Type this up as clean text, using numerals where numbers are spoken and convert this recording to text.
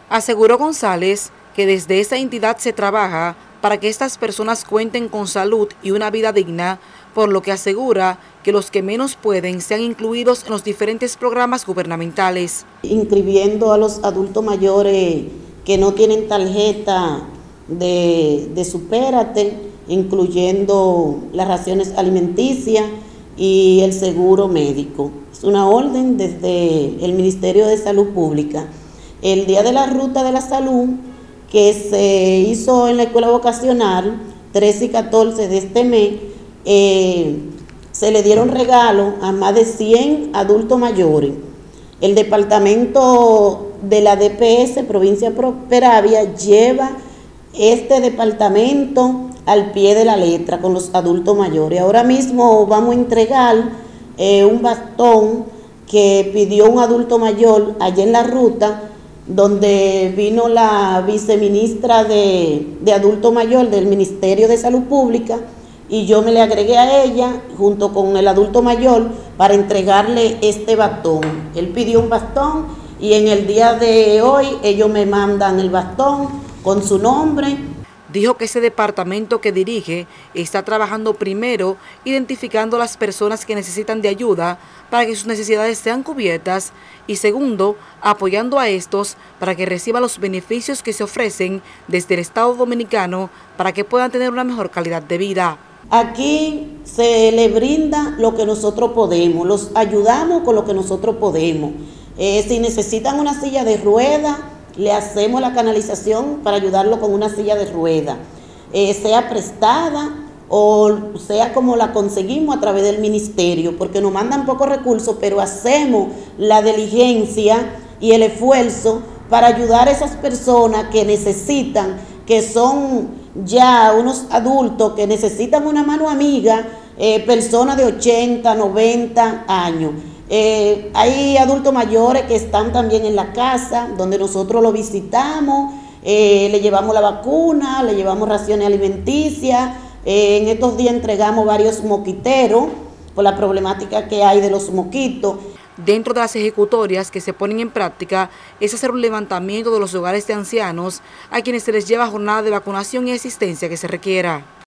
Aseguró González que desde esa entidad se trabaja para que estas personas cuenten con salud y una vida digna, por lo que asegura que los que menos pueden sean incluidos en los diferentes programas gubernamentales. Inscribiendo a los adultos mayores que no tienen tarjeta de Supérate, incluyendo las raciones alimenticias y el seguro médico. Es una orden desde el Ministerio de Salud Pública. El día de la Ruta de la Salud, que se hizo en la escuela vocacional, 13 y 14 de este mes, se le dieron regalos a más de 100 adultos mayores. El departamento de la DPS, Provincia Peravia, lleva este departamento al pie de la letra con los adultos mayores. Ahora mismo vamos a entregar un bastón que pidió un adulto mayor allá en la ruta, donde vino la viceministra de adulto mayor del Ministerio de Salud Pública, y yo me le agregué a ella junto con el adulto mayor para entregarle este bastón. Él pidió un bastón y en el día de hoy ellos me mandan el bastón con su nombre. Dijo que ese departamento que dirige está trabajando primero identificando a las personas que necesitan de ayuda para que sus necesidades sean cubiertas y segundo, apoyando a estos para que reciban los beneficios que se ofrecen desde el Estado Dominicano para que puedan tener una mejor calidad de vida. Aquí se le brinda lo que nosotros podemos, los ayudamos con lo que nosotros podemos. Si necesitan una silla de ruedas, le hacemos la canalización para ayudarlo con una silla de ruedas, sea prestada o sea como la conseguimos a través del ministerio, porque nos mandan pocos recursos, pero hacemos la diligencia y el esfuerzo para ayudar a esas personas que necesitan, que son ya unos adultos que necesitan una mano amiga, personas de 80, 90 años. Hay adultos mayores que están también en la casa, donde nosotros lo visitamos, le llevamos la vacuna, le llevamos raciones alimenticias. En estos días entregamos varios moquiteros por la problemática que hay de los mosquitos. Dentro de las ejecutorias que se ponen en práctica es hacer un levantamiento de los hogares de ancianos a quienes se les lleva jornada de vacunación y asistencia que se requiera.